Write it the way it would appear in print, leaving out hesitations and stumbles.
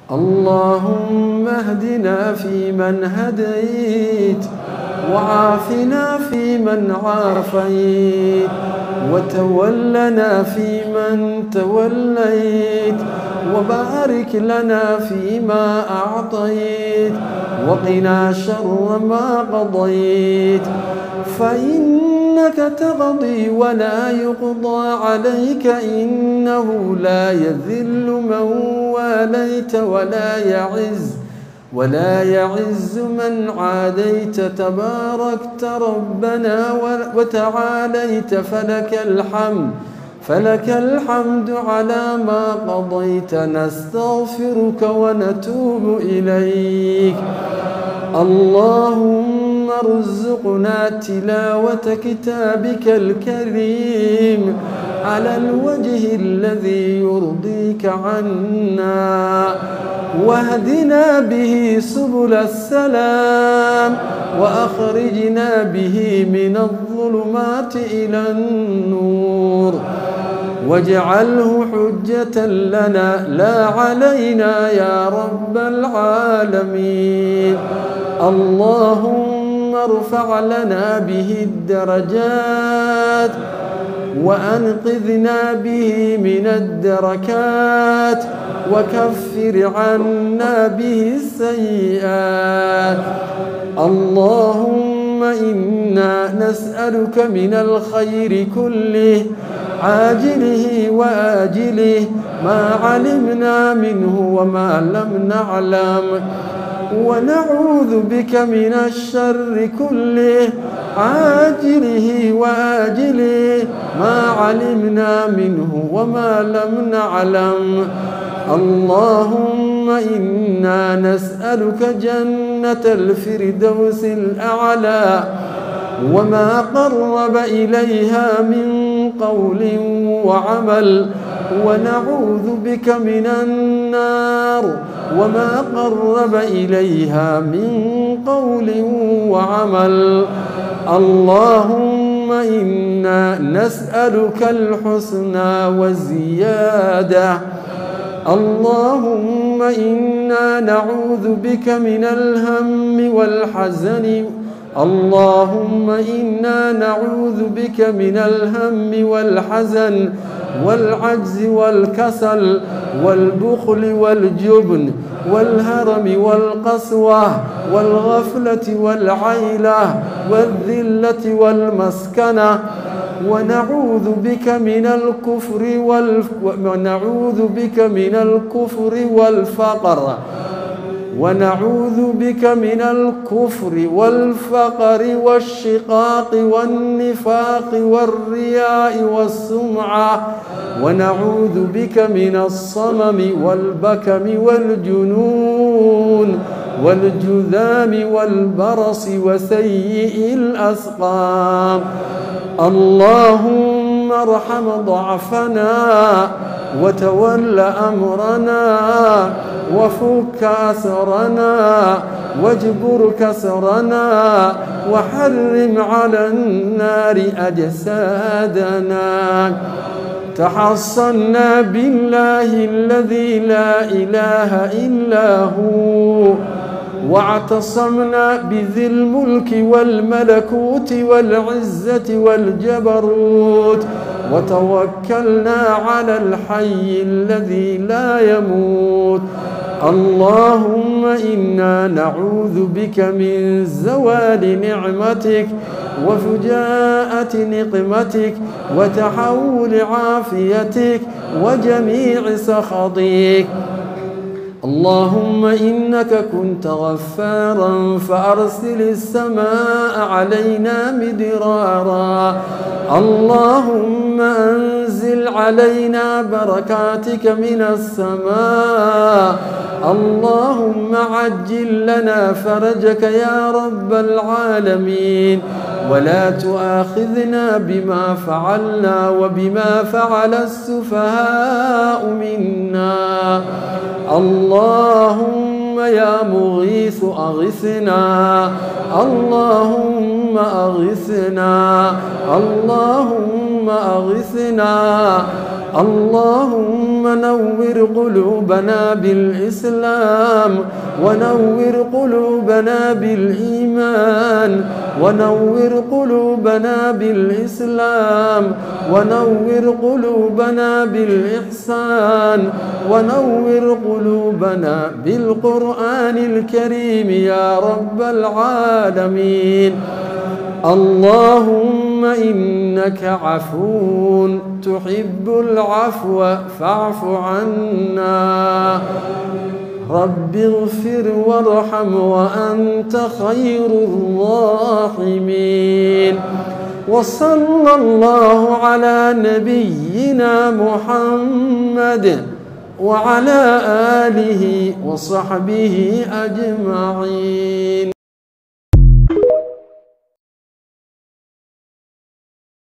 اللهم اهدنا فيمن هديت، وعافنا فيمن عافيت، وتولنا فيمن توليت، وبارك لنا فيما أعطيت، وقنا شر ما قضيت، فإنك تقضي ولا يقضى عليك، إنه لا يذل من واليت ولا يعز من عاديت، تباركت ربنا وتعاليت، فلك الحمد على ما قضيت. نستغفرك ونتوب إليك. اللهم ارزقنا تلاوة كتابك الكريم على الوجه الذي يرضيك عنا، واهدنا به سبل السلام، وأخرجنا به من الظلمات إلى النور، واجعله حجة لنا لا علينا يا رب العالمين. اللهم ارفع لنا به الدرجات، وأنقذنا به من الدركات، وكفر عنا به السيئات. اللهم إنا نسألك من الخير كله عاجله وآجله، ما علمنا منه وما لم نعلم، ونعوذ بك من الشر كله عاجله وآجله، ما علمنا منه وما لم نعلم. اللهم إنا نسألك جنة الفردوس الأعلى وما قرب إليها من قول وعمل، ونعوذ بك من النار وما قرب إليها من قول وعمل. اللهم إنا نسألك الحسنى والزيادة. اللهم إنا نعوذ بك من الهم والحزن. اللهم إنا نعوذ بك من الهم والحزن والعجز والكسل والبخل والجبن والهرم والقسوة والغفلة والعيلة والذلة والمسكنة، ونعوذ بك من الكفر والفقر، ونعوذ بك من الكفر والفقر والشقاق والنفاق والرياء والسمعة، ونعوذ بك من الصمم والبكم والجنون والجذام والبرص وسيء الأسقام. اللهم ارحم ضعفنا وتول أمرنا، وفك أسرنا واجبر كسرنا، وحرم على النار أجسادنا. تحصنا بالله الذي لا إله إلا هو، واعتصمنا بذي الملك والملكوت والعزة والجبروت، وتوكلنا على الحي الذي لا يموت. اللهم إنا نعوذ بك من زوال نعمتك وفجاءة نقمتك وتحول عافيتك وجميع سخطك. اللهم إنك كنت غفارا فأرسل السماء علينا مدرارا. اللهم أنزل علينا بركاتك من السماء. اللهم عجل لنا فرجك يا رب العالمين، ولا تؤاخذنا بما فعلنا وبما فعل السفهاء منا. اللهم يا مغيث أغثنا، اللهم أغثنا، اللهم أغثنا. اللهم نور قلوبنا بالإسلام، ونور قلوبنا بالإيمان، ونور قلوبنا بالإسلام، ونور قلوبنا بالإحسان، ونور قلوبنا بالقرآن الكريم يا رب العالمين. اللهم إنك عفو تحب العفو فاعف عنا. رب اغفر وارحم وأنت خير الراحمين. وصلى الله على نبينا محمد وعلى آله وصحبه أجمعين.